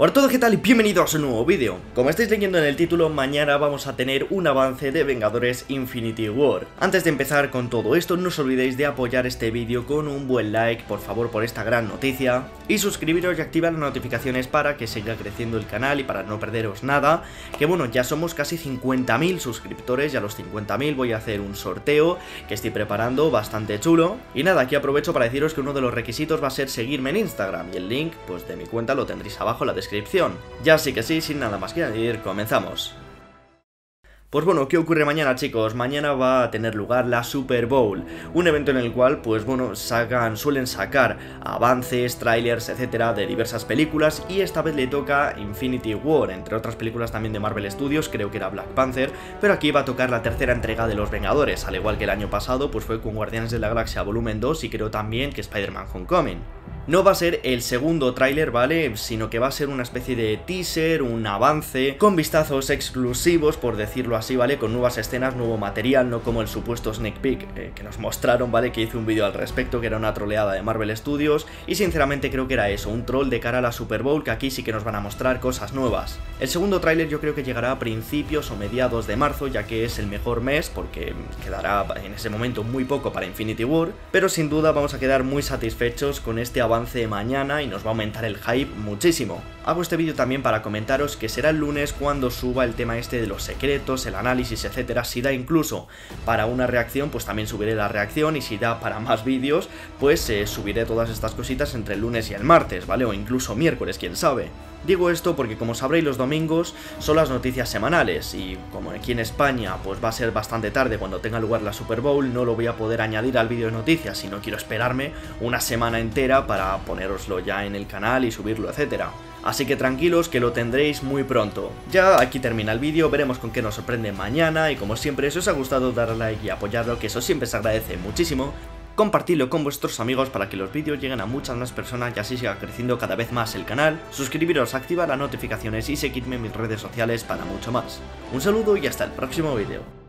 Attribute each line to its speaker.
Speaker 1: Hola a todos, ¿qué tal? Y bienvenidos a un nuevo vídeo. Como estáis leyendo en el título, mañana vamos a tener un avance de Vengadores Infinity War. Antes de empezar con todo esto, no os olvidéis de apoyar este vídeo con un buen like, por favor, por esta gran noticia. Y suscribiros y activar las notificaciones para que siga creciendo el canal y para no perderos nada. Que bueno, ya somos casi 50.000 suscriptores y a los 50.000 voy a hacer un sorteo que estoy preparando bastante chulo. Y nada, aquí aprovecho para deciros que uno de los requisitos va a ser seguirme en Instagram y el link pues de mi cuenta lo tendréis abajo en la descripción. Ya sí que sí, sin nada más que añadir, comenzamos. Pues bueno, ¿qué ocurre mañana, chicos? Mañana va a tener lugar la Super Bowl, un evento en el cual, pues bueno, suelen sacar avances, trailers, etcétera, de diversas películas, y esta vez le toca Infinity War, entre otras películas también de Marvel Studios, creo que era Black Panther, pero aquí va a tocar la tercera entrega de Los Vengadores, al igual que el año pasado, pues fue con Guardianes de la Galaxia Volumen 2 y creo también que Spider-Man Homecoming. No va a ser el segundo tráiler, ¿vale? Sino que va a ser una especie de teaser, un avance, con vistazos exclusivos, por decirlo así, ¿vale? Con nuevas escenas, nuevo material, no como el supuesto sneak peek que nos mostraron, ¿vale? Que hice un vídeo al respecto, que era una troleada de Marvel Studios, y sinceramente creo que era eso, un troll de cara a la Super Bowl, que aquí sí que nos van a mostrar cosas nuevas. El segundo tráiler yo creo que llegará a principios o mediados de marzo, ya que es el mejor mes, porque quedará en ese momento muy poco para Infinity War, pero sin duda vamos a quedar muy satisfechos con este avance de mañana y nos va a aumentar el hype muchísimo. Hago este vídeo también para comentaros que será el lunes cuando suba el tema este de los secretos, el análisis, etcétera. Si da incluso para una reacción, pues también subiré la reacción, y si da para más vídeos, pues subiré todas estas cositas entre el lunes y el martes, ¿vale? O incluso miércoles, quién sabe. Digo esto porque, como sabréis, los domingos son las noticias semanales, y como aquí en España pues va a ser bastante tarde cuando tenga lugar la Super Bowl, no lo voy a poder añadir al vídeo de noticias, si no quiero esperarme una semana entera para ponéroslo ya en el canal y subirlo, etcétera. Así que tranquilos, que lo tendréis muy pronto. Ya aquí termina el vídeo, veremos con qué nos sorprende mañana, y como siempre, si os ha gustado, darle like y apoyarlo, que eso siempre se agradece muchísimo. Compartidlo con vuestros amigos para que los vídeos lleguen a muchas más personas y así siga creciendo cada vez más el canal. Suscribiros, activar las notificaciones y seguidme en mis redes sociales para mucho más. Un saludo y hasta el próximo vídeo.